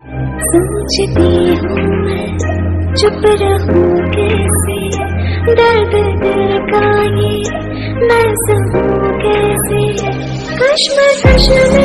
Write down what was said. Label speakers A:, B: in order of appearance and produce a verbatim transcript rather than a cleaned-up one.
A: सोचती हूँ मैं चुप रहूँ कैसे, दर्द दिल का ये मैं सहूँ कैसे, कश्म कश्म में